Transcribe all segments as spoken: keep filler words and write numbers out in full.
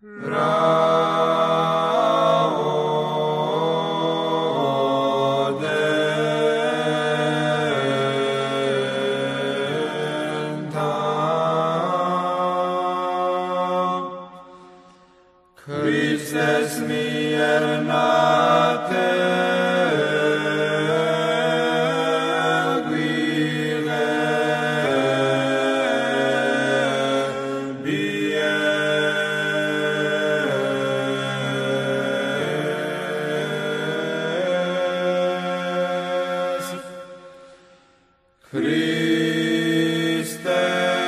Christe smiernate, guire, bies. Christe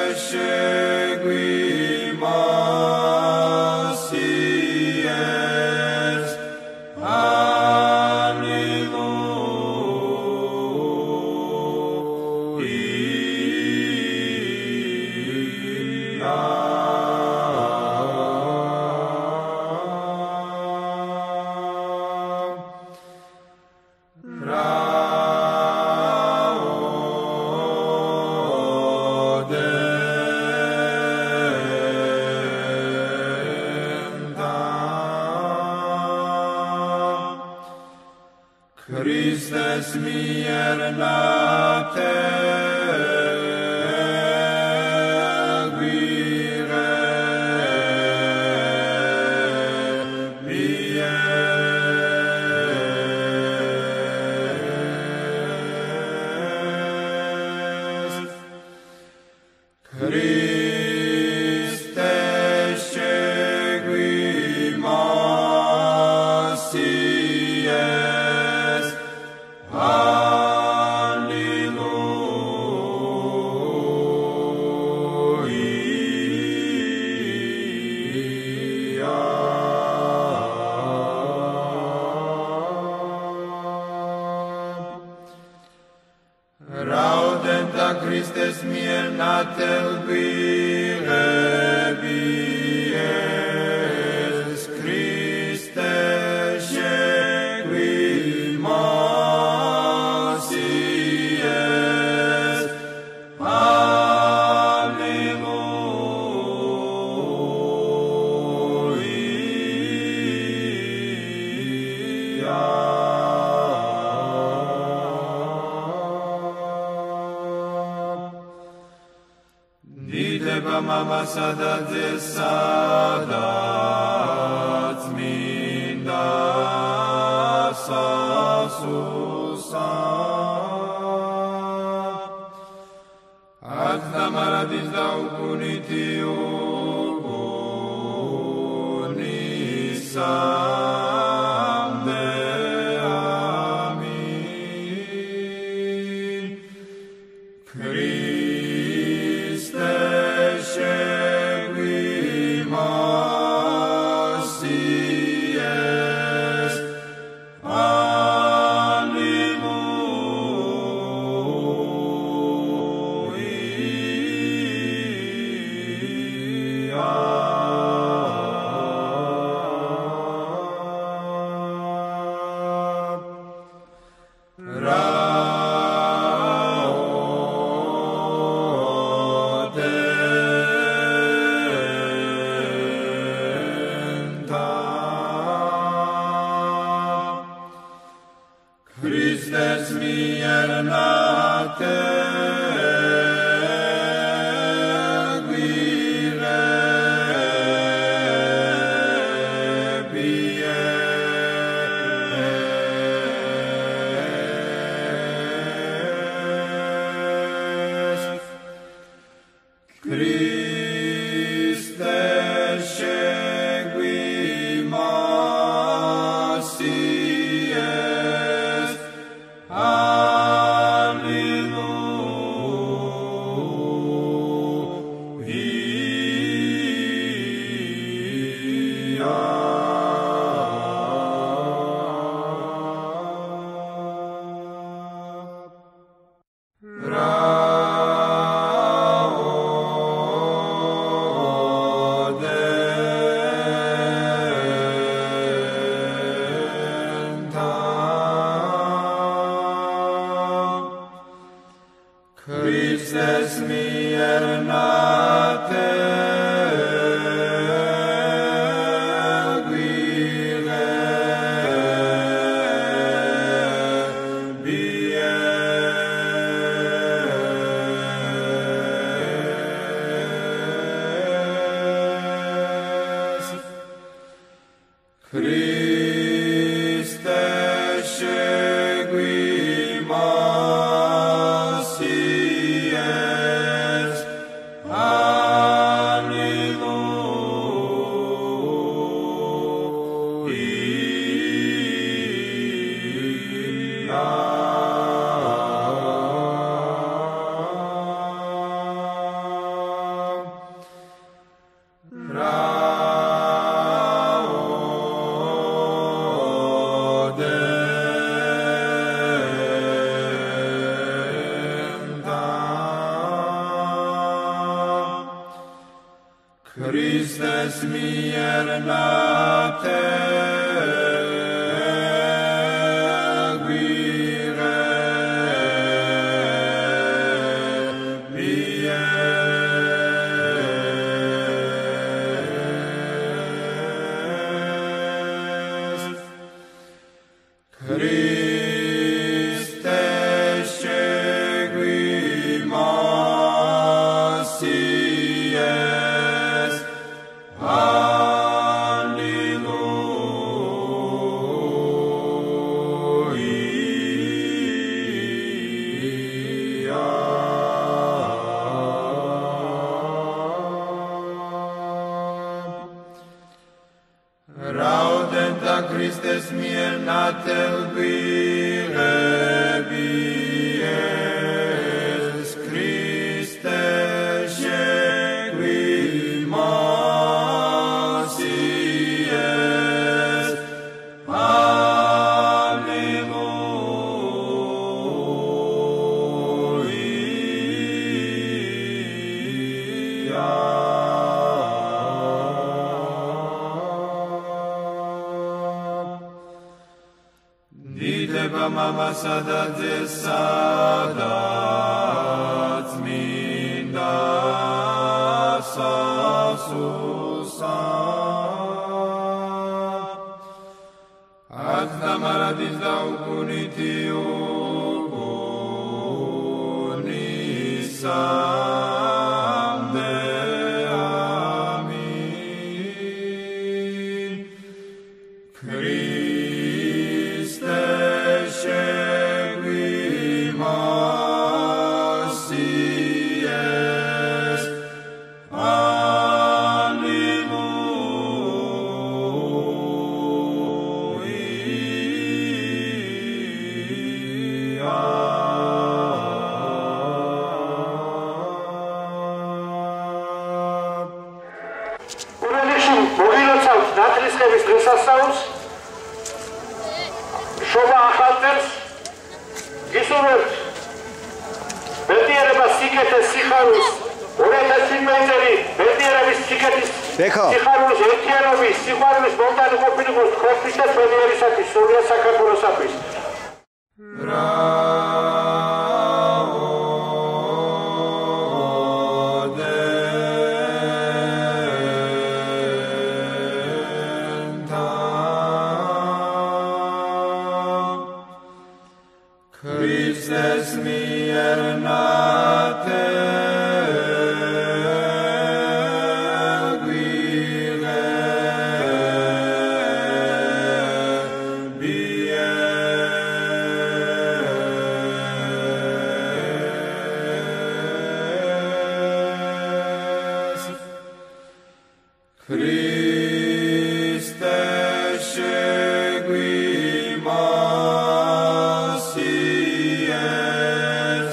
seguimas ies, Christe smiernate, guire, bies. Christe seguimas ies, Raudenta Christe smiernate, guire, bies. Christe seguimas ies, Alleluia. Dite mama sada de sadat minda sa susa Agda maradis da upuniti upunisam de amin. Christe seguimas ies, Christe smiernate, guire, bies. Christe seguimas ies, Christe smiernate, Christes miernate guire pies Christe seguimas ies Raudenta Christes miernate guire pies Christe seguimas ies Alleluia. Dideba mama sadadze sadat minda sasusa Adna maradis da ukuniti ukunisam de amin Christe seguimas ies მოგილოცავთ ნათლისღების დღესასწაულს, შობა ახალწელს, გისურვებთ ბედნიერებას, სიკეთეს, სიხარულს, ორი ათას წინმე წელი ბედნიერების, სიკეთის, სიხარულის, ერთიანობის, სიყვარულის მომდანი ყოფილიყოს თქვენთვის და ჩვენი ერისათვის, სრულიად საქართველოსათვის. Christes miernate guire pies Christe seguimas ies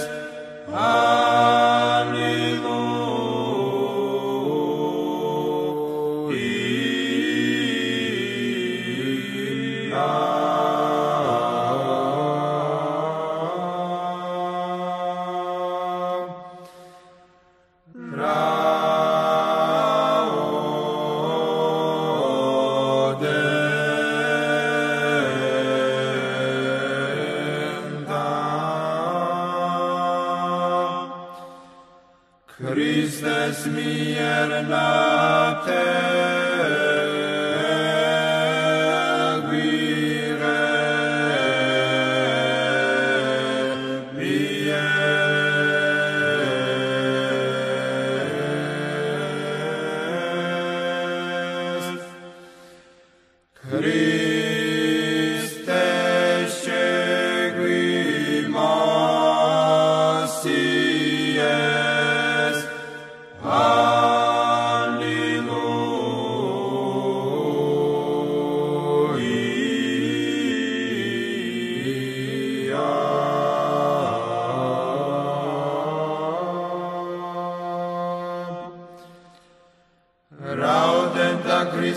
Christes miernate guire pies Christe seguimas ies Alleluia.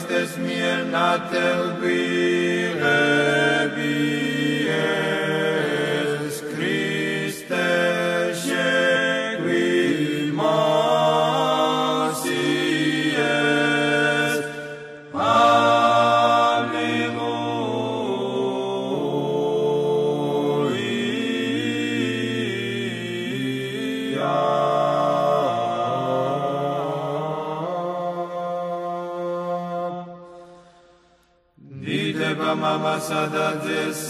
Christes miel natel vire bies, Christe sequi masies. Mama sada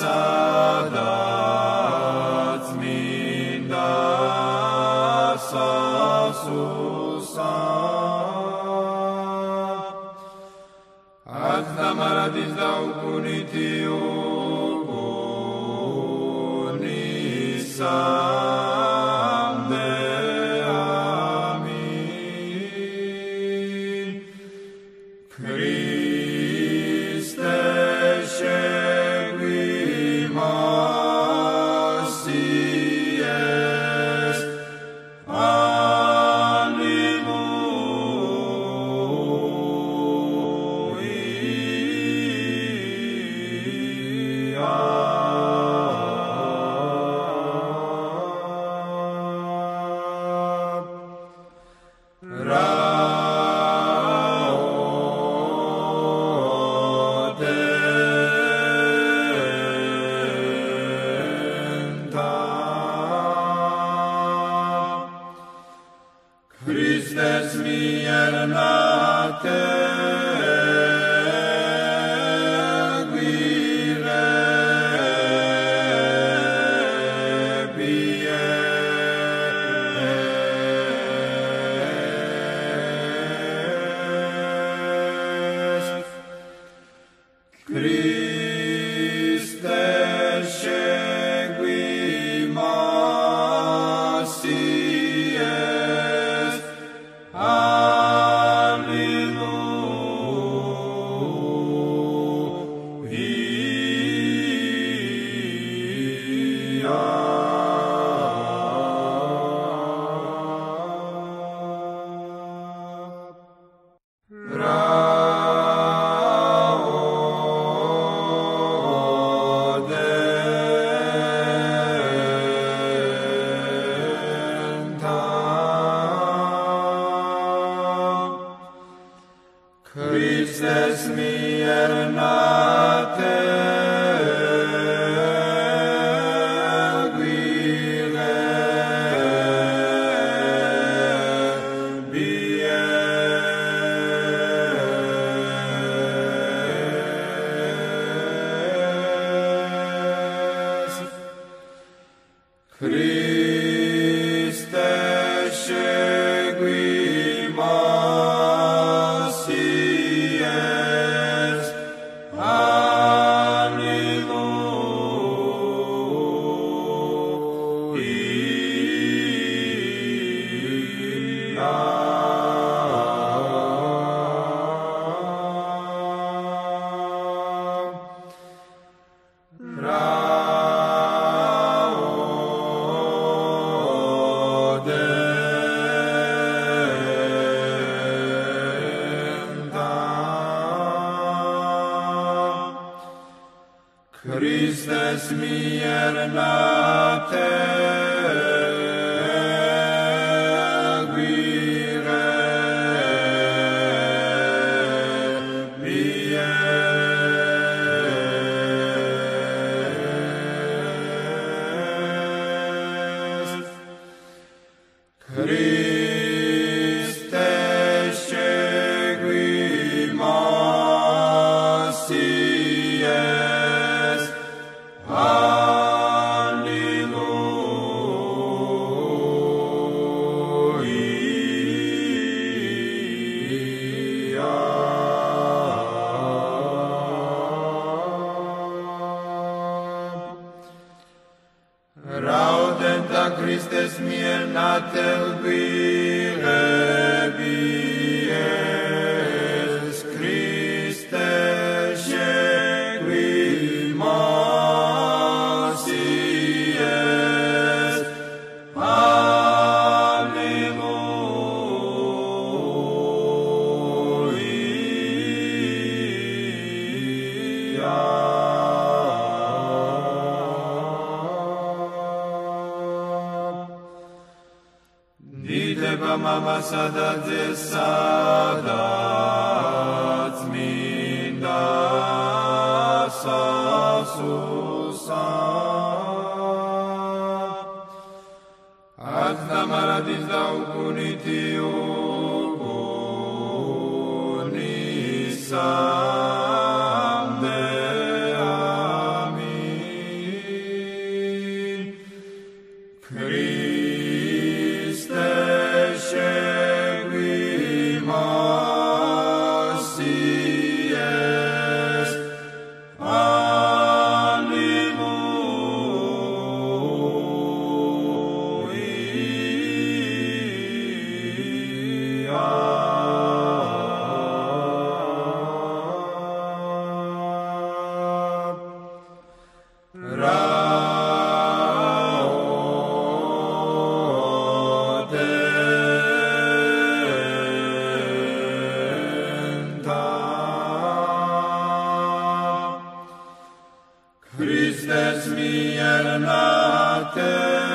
zesadat minda sasusa Adna maradis dau punitiu unisam de amin Christe Christes miel natel vire bies, Christe sequi masies. Christes miel natel vire bies, Christe sequi masies. Christes miel natel vire bies, Christe sequi masies. Raudenta Christes miel natel vire bies, Christe sequi masies. Alleluia. იდება მამასა და ძესადაც მინდა სასუსა ათ დამარადის და უკუნითი უკუნისა Christes mier nater